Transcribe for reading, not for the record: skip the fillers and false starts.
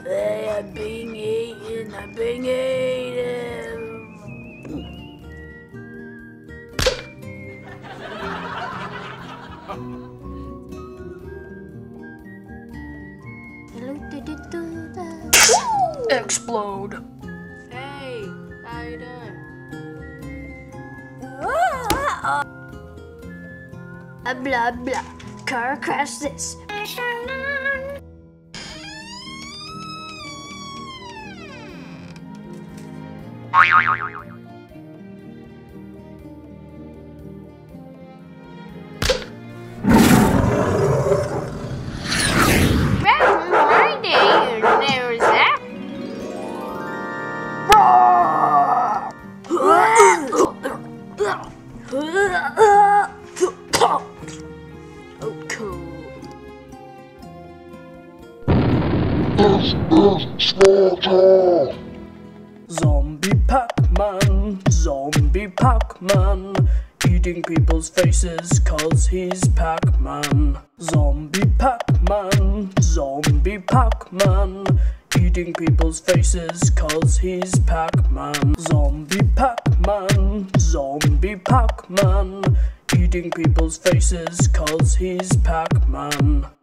Hey, I'm being eaten. I'm being eaten. Explode. Hey, how you doing? Blah blah. Car crash this. Oh, cool. Zombie Pac-Man, Zombie Pac-Man, eating people's faces 'cause he's Pac-Man. Zombie Pac-Man, Zombie Pac-Man, eating people's faces 'cause he's Pac-Man. Zombie Pac-Man, Zombie Pac-Man, eating people's faces 'cause he's Pac-Man.